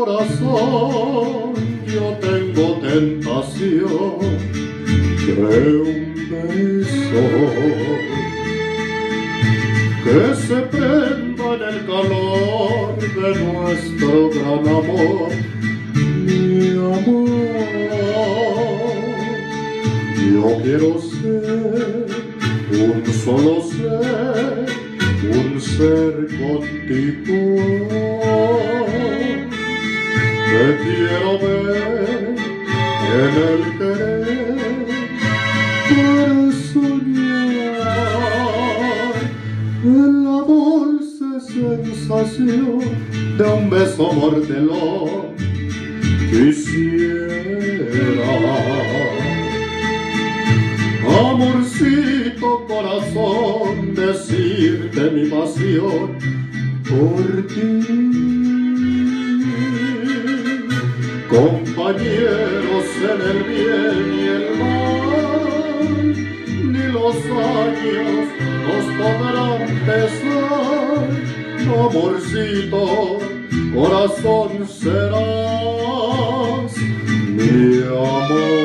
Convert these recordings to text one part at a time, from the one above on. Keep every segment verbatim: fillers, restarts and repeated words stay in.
corazón, yo tengo tentación de un beso que se prenda en el calor de nuestro gran amor. Mi amor, yo quiero ser un solo ser, un ser contigo. Te quiero ver en el querer para soñar en la dulce sensación de un beso mortelón. Quisiera, amorcito corazón, decirte mi pasión por ti. Compañeros en el bien y el mal, ni los años nos podrán pesar. Amorcito corazón, serás mi amor.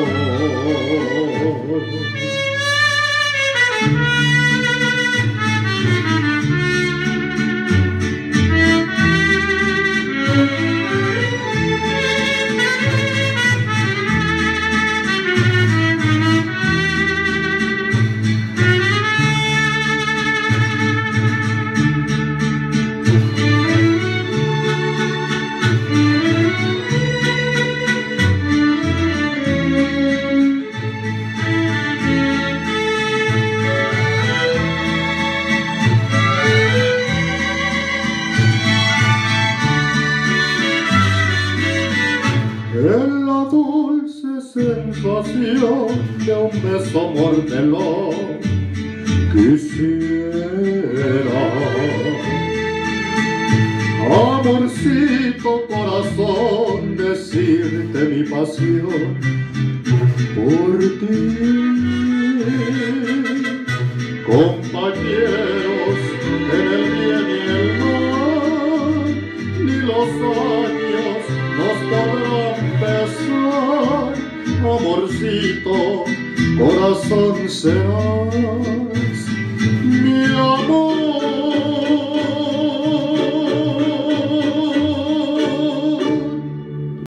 En la dulce sensación de un beso mortelón, quisiera, amorcito corazón, decirte mi pasión por ti. Compañeros en el bien y el mal, ni los años nos podrán pesar. Amorcito corazón, será